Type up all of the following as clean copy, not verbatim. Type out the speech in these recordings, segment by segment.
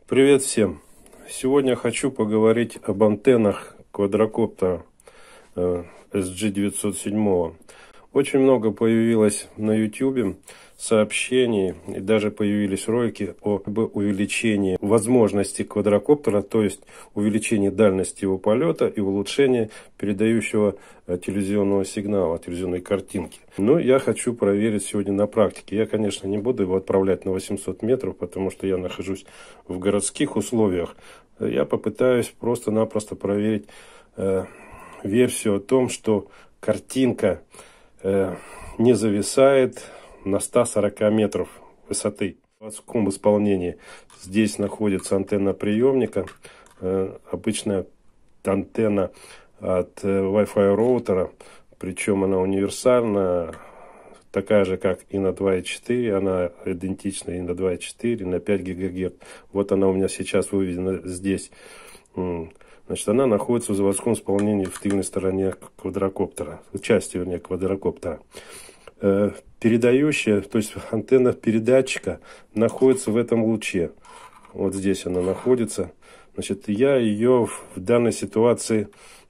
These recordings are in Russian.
Привет всем! Сегодня хочу поговорить об антеннах квадрокоптера SG907. Очень много появилось на YouTube сообщений и даже появились ролики об увеличении возможностей квадрокоптера, то есть увеличении дальности его полета и улучшении передающего телевизионного сигнала, телевизионной картинки. Но я хочу проверить сегодня на практике. Я, конечно, не буду его отправлять на 800 метров, потому что я нахожусь в городских условиях. Я попытаюсь просто-напросто проверить версию о том, что картинка не зависает на 140 метров высоты. В заводском исполнении здесь находится антенна приемника, обычная антенна от Wi-Fi роутера, причем она универсальна, такая же, как и на 2.4, она идентична и на 2.4, и на 5 ГГц. Вот она у меня сейчас выведена здесь. Значит, она находится в заводском исполнении в тыльной стороне квадрокоптера, части, вернее, квадрокоптера. Передающая, то есть антенна передатчика, находится в этом луче. Вот здесь она находится. Значит, я ее в данной ситуации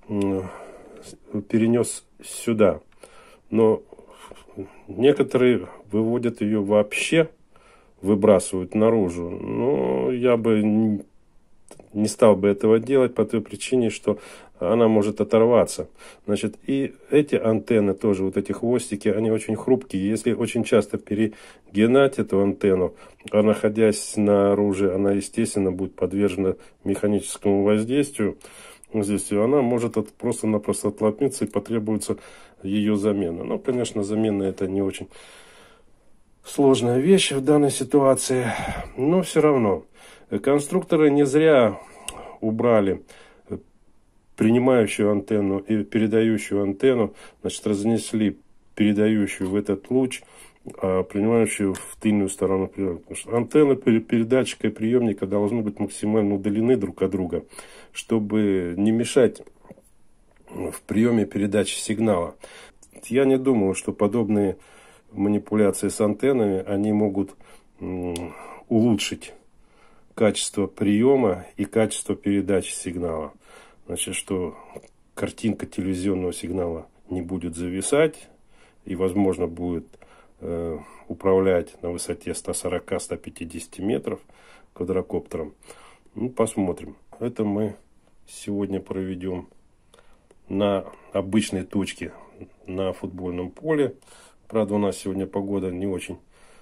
перенес сюда. Но некоторые выводят ее вообще, выбрасывают наружу. Но я бы не стал бы этого делать по той причине, что она может оторваться. Значит, и эти антенны тоже, вот эти хвостики, они очень хрупкие. Если очень часто перегинать эту антенну, а находясь снаружи, она, естественно, будет подвержена механическому воздействию. Она может просто-напросто отломиться и потребуется ее замена. Но, конечно, замена это не очень сложная вещь в данной ситуации, но все равно. Конструкторы не зря убрали принимающую антенну и передающую антенну, значит, разнесли передающую в этот луч, а принимающую в тыльную сторону приемника. Потому что антенны передатчика и приемника должны быть максимально удалены друг от друга, чтобы не мешать в приеме передачи сигнала. Я не думаю, что подобные манипуляции с антеннами, они могут улучшить качество приема и качество передачи сигнала. Значит, что картинка телевизионного сигнала не будет зависать и, возможно, будет управлять на высоте 140-150 метров квадрокоптером. Ну, посмотрим. Это мы сегодня проведем на обычной точке на футбольном поле. Правда, у нас сегодня погода не очень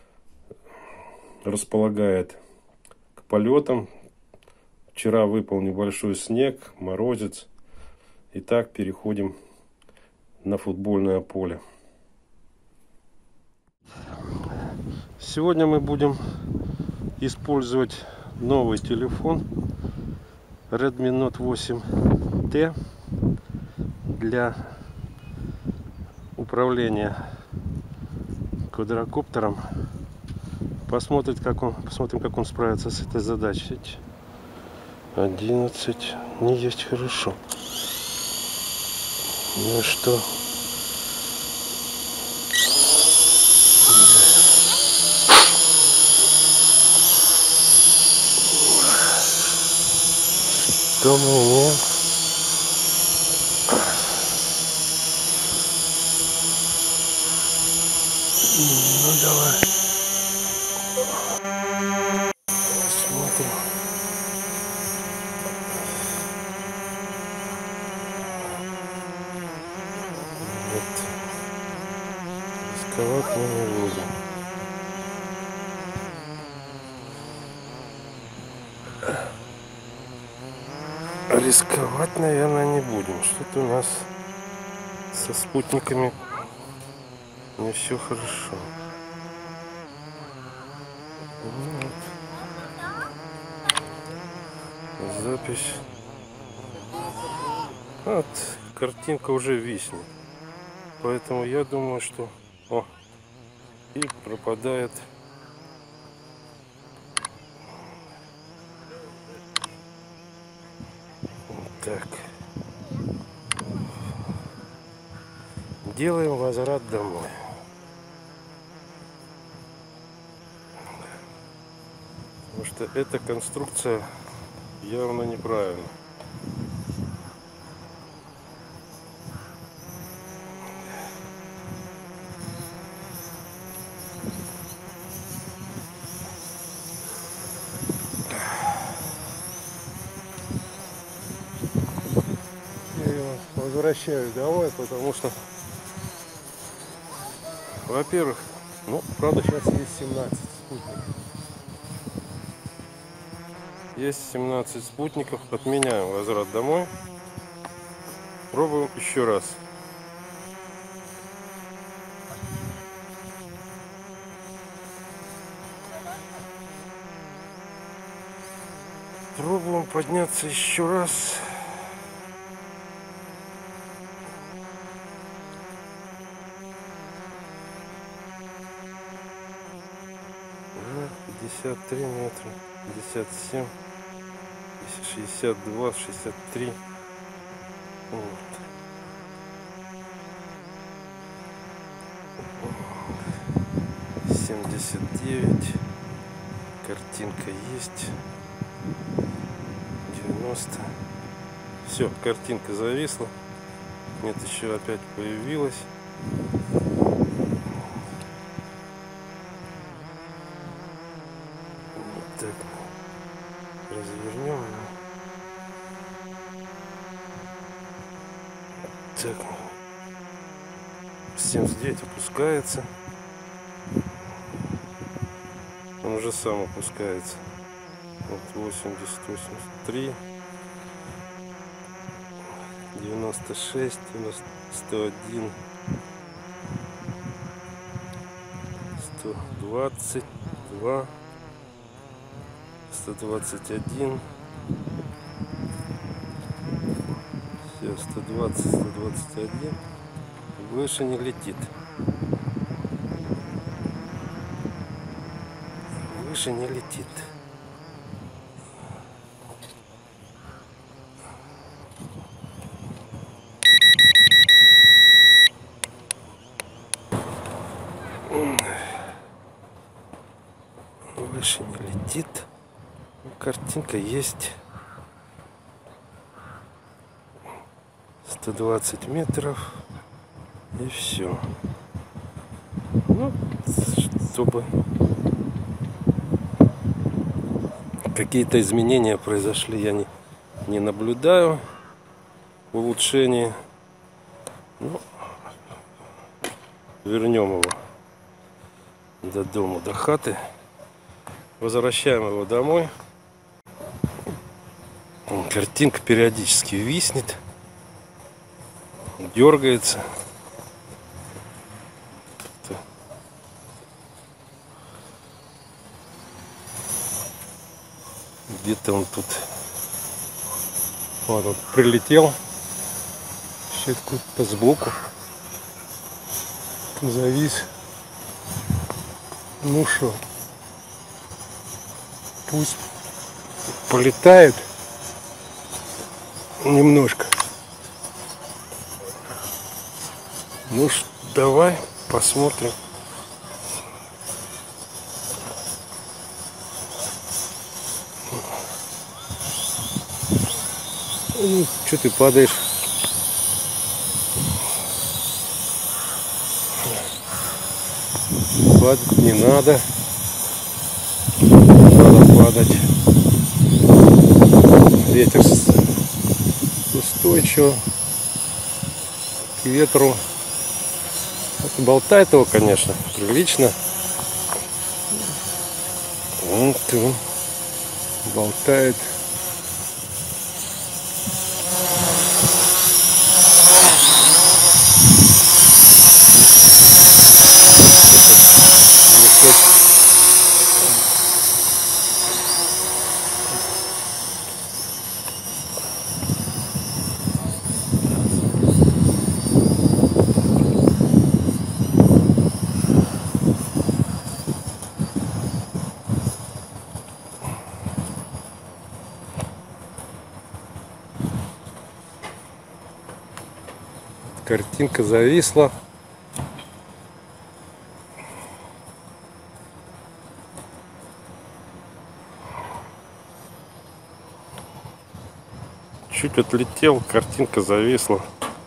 располагает к полетам. Вчера выпал небольшой снег, морозец. Итак, переходим на футбольное поле. Сегодня мы будем использовать новый телефон Redmi Note 8T для управления квадрокоптером. Посмотрим, как он справится с этой задачей. 11 не есть хорошо. Ну что? Что мы имеем? Ну давай. Посмотрим. Нет. Рисковать мы не будем. Рисковать, наверное, не будем. Что-то у нас со спутниками не все хорошо. Вот. Запись. Вот, картинка уже виснет. Поэтому я думаю, что и пропадает. Вот так. Делаем возврат домой. Потому что эта конструкция явно неправильна. Я его возвращаю домой, потому что, во-первых, ну, правда, сейчас есть 17 спутников. Есть 17 спутников. Отменяем возврат домой. Пробуем еще раз. Пробуем подняться еще раз. На 53 метра, 57, 62, 63. Вот. — 79. Картинка есть. 90. Все, картинка зависла. Нет, еще опять появилась. Вот так. Развернем. Так. 79 опускается. Он уже сам опускается. Вот 80, 83, 96, 101, 122, 121, все, 120, 121, выше не летит. Выше не летит. Выше не летит. Картинка есть. 120 метров. И все. Ну, чтобы какие-то изменения произошли, я не наблюдаю. Улучшение. Ну, вернем его до дома, до хаты. Возвращаем его домой. Картинка периодически виснет, дергается. Где-то он тут, вот он прилетел, щетку-то сбоку, завис. Ну что, пусть полетает немножко. Ну что, давай посмотрим. Ну, что ты падаешь? Падать не надо. Надо падать. Ветер устойчиво к ветру. Вот болтает его, конечно, прилично. Вот он болтает. Картинка зависла. Чуть отлетел, картинка зависла.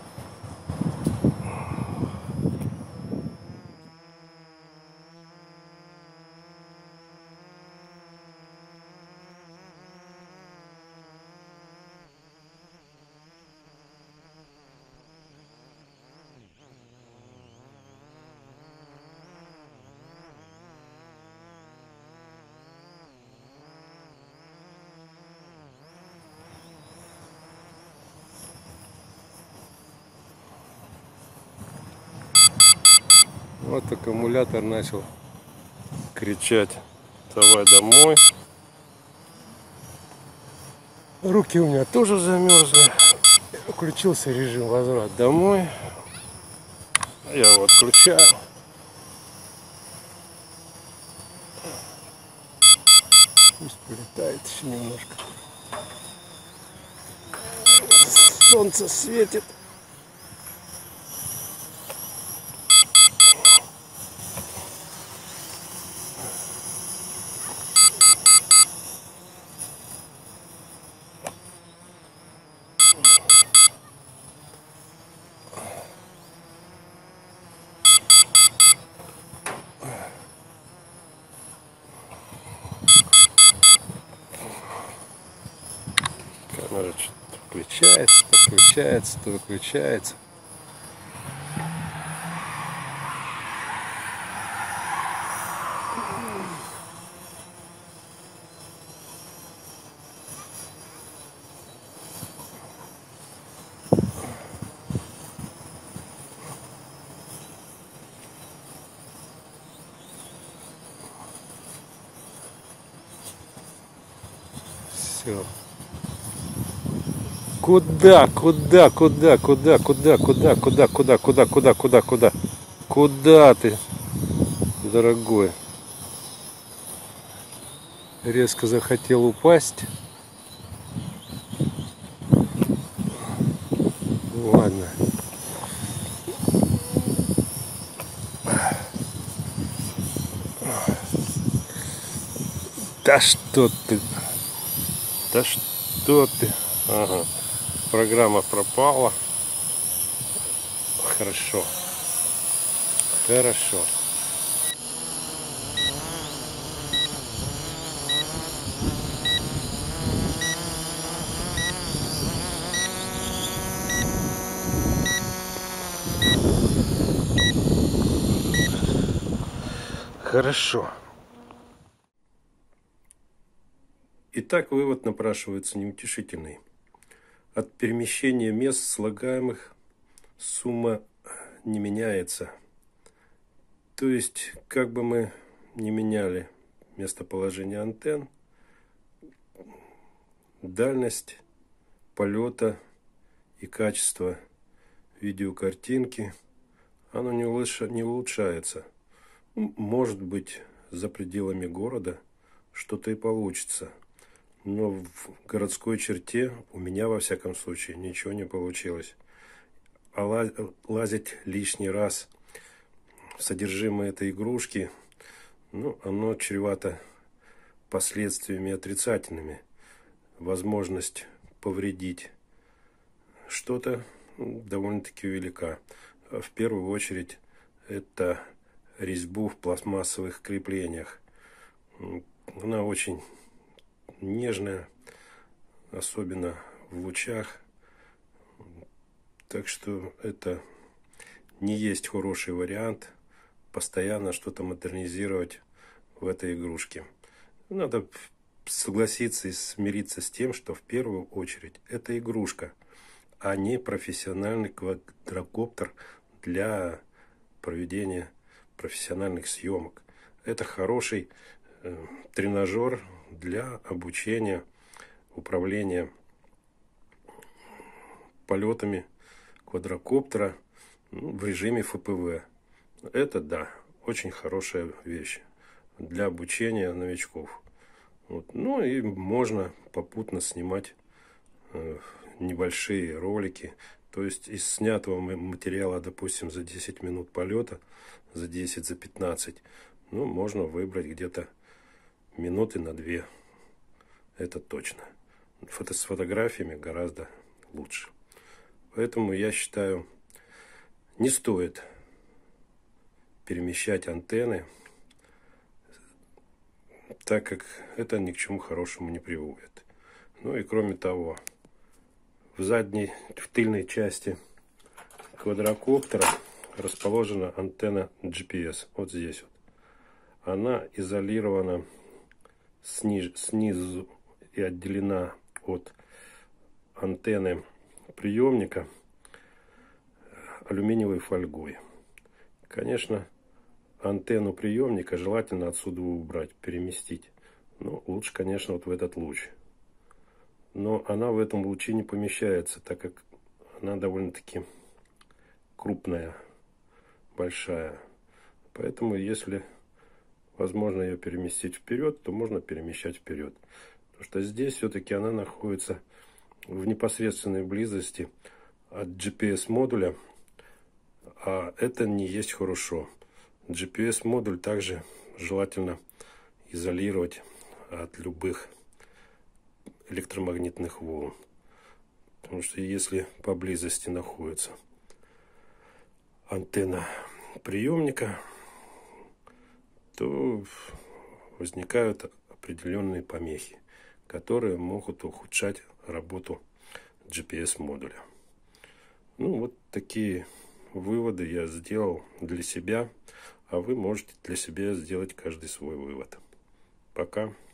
Вот аккумулятор начал кричать: давай домой. Руки у меня тоже замерзли. Включился режим возврат домой. Я его отключаю. Пусть полетает еще немножко. Солнце светит. Камера что-то включается, то включается, то выключается. Все. Куда ты, дорогой? Резко захотел упасть. Ладно. Да что ты? Да что ты? Ага. Программа пропала. Хорошо. Хорошо. Хорошо. Итак, вывод напрашивается неутешительный. От перемещения мест слагаемых сумма не меняется. То есть, как бы мы ни меняли местоположение антенн, дальность полета и качество видеокартинки, оно не улучшается. Может быть, за пределами города что-то и получится. Но в городской черте у меня, во всяком случае, ничего не получилось. А лазить лишний раз в содержимое этой игрушки, оно чревато последствиями отрицательными. Возможность повредить что-то довольно-таки велика. В первую очередь, это резьбу в пластмассовых креплениях. Она очень нежная, особенно в лучах. Так что это не есть хороший вариант постоянно что-то модернизировать в этой игрушке. Надо согласиться и смириться с тем, что в первую очередь это игрушка, а не профессиональный квадрокоптер для проведения профессиональных съемок. Это хороший тренажер для обучения управления полетами квадрокоптера в режиме ФПВ. Это да, очень хорошая вещь для обучения новичков. Ну и можно попутно снимать небольшие ролики. То есть из снятого материала, допустим, за 10 минут полета, за 10, за 15, можно выбрать где-то минуты на 2. Это точно. С фотографиями гораздо лучше. Поэтому я считаю, не стоит перемещать антенны, так как это ни к чему хорошему не приводит. Ну и кроме того, в тыльной части квадрокоптера расположена антенна GPS. Вот здесь вот. Она изолирована снизу и отделена от антенны приемника алюминиевой фольгой. Конечно, антенну приемника желательно отсюда убрать, переместить. Ну, лучше, конечно, вот в этот луч. Но она в этом луче не помещается, так как она довольно-таки крупная, большая. Поэтому, если возможно ее переместить вперед, то можно перемещать вперед. Потому что здесь все-таки она находится в непосредственной близости от GPS-модуля, а это не есть хорошо. GPS-модуль также желательно изолировать от любых электромагнитных волн. Потому что если поблизости находится антенна приемника, то возникают определенные помехи, которые могут ухудшать работу GPS-модуля. Ну, вот такие выводы я сделал для себя, а вы можете для себя сделать каждый свой вывод. Пока.